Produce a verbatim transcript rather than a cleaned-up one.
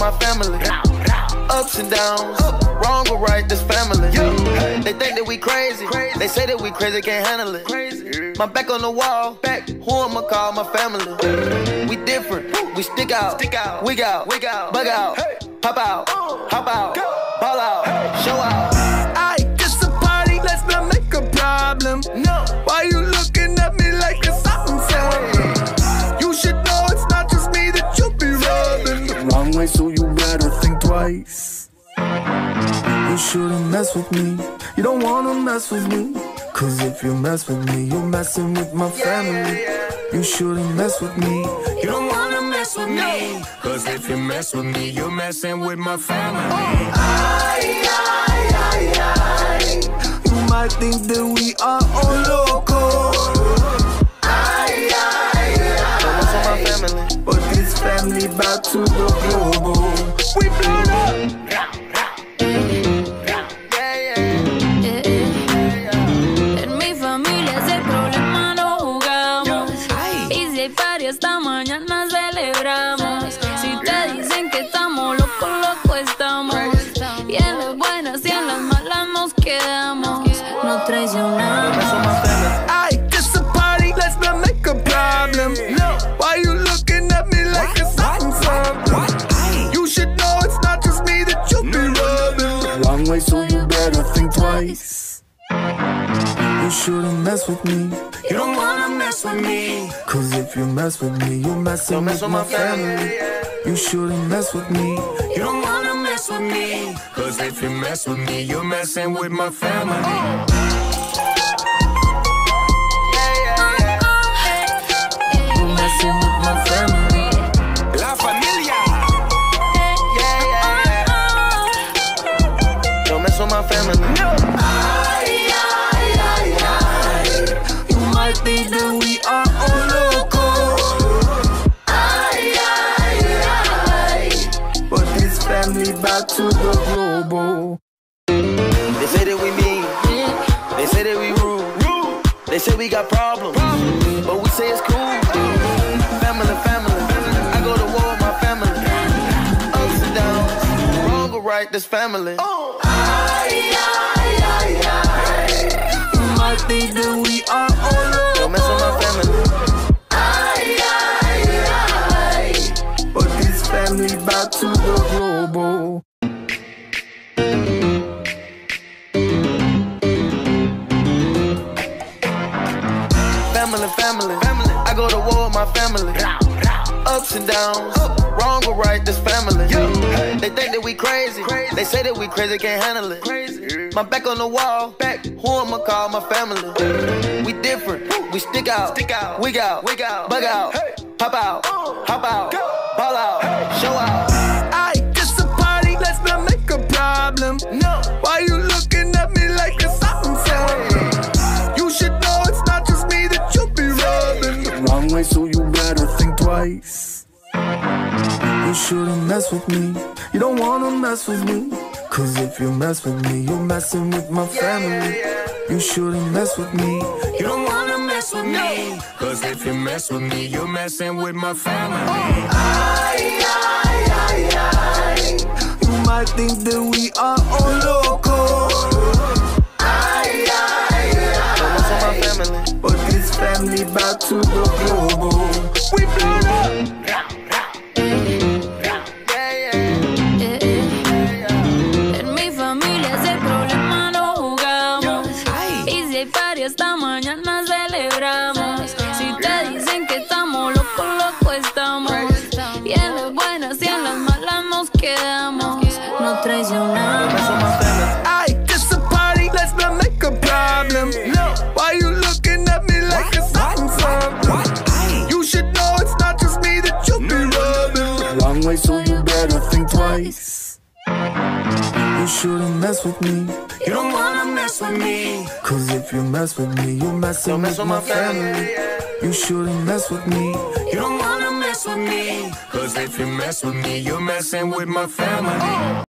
my family. Ups and downs, wrong or right, this family. They think that we crazy, they say that we crazy, can't handle it. My back on the wall, back, who I'ma call my family? We different, we stick out, wig out, bug out, pop out, hop out, ball out, show out. Aight, it's a party, let's not make a problem. No, why you looking at me like it's something something? You should know it's not just me that you be rubbing the wrong way, so you better think twice. You shouldn't mess with me, you don't wanna mess with me. Cause if you mess with me, you're messing with my family. You shouldn't mess with me, you don't wanna mess with me. Cause if you mess with me, you're messing with my family. Aye, aye, aye, aye. You might think that we are all loco. Aye, aye, aye. family. But this family back to the global. We blown up. Esta mañana celebramos. Si te dicen que estamos locos, locos estamos. Y en las buenas y en las malas nos quedamos. No traicionamos. Aight, it's a party, let's not make a problem. No, why you looking at me like it's something something? You should know it's not just me that you be rubbing the wrong way, so you better think twice. You shouldn't mess with me, you don't wanna mess with me. Cause if you mess with me, you're messing with my family. You shouldn't mess with me, you don't wanna mess with me. Cause if you mess with me, you're messing with my family. You're messing with my family. La familia. Don't mess with my family. No. I think that we are all loco. Aye, aye, aye. But this family back to the global. They say that we mean, they say that we rude, they say we got problems, but we say it's cool. Family, family, I go to war with my family. Ups and downs, wrong or right, this family. Aye, aye, aye, aye. You might think that we are all loco. Don't mess with my family. Aye, aye, aye. But this family back to the global. Family, family, family, I go to war with my family. Ups and downs, wrong or right, this family. They think that we crazy, they say that we crazy, can't handle it. My back on the wall, back, who I'ma call my family? We different, we stick out, wig out, bug out, pop out, hop out, ball out, show out. Aight, it's a party, let's not make a problem. No, why you looking at me like it's something something? You should know it's not just me that you be rubbing the wrong way, so you better think twice. You shouldn't mess with me, you don't wanna mess with me. Cause if you mess with me, you're messing with my family. You shouldn't mess with me, you don't wanna mess with me. Cause if you mess with me, you're messing with my family. Aye, aye, aye, aye. You might think that we are all loco. Aye, aye, aye. family. But this family back to the global. We blown up. Esta mañana celebramos. Si te dicen que estamos locos, locos estamos. Y en las buenas y en las malas nos quedamos. No traicionamos. Aight, it's a party, let's not make a problem. No, why you looking at me like it's something something? You should know it's not just me that you be rubbing the wrong way, so you better think twice. You shouldn't mess with me, you don't wanna mess with me. Cause if you mess with me, you're messing with my family. You shouldn't mess with me, you don't wanna mess with me. Cause if you mess with me, you're messing with my family.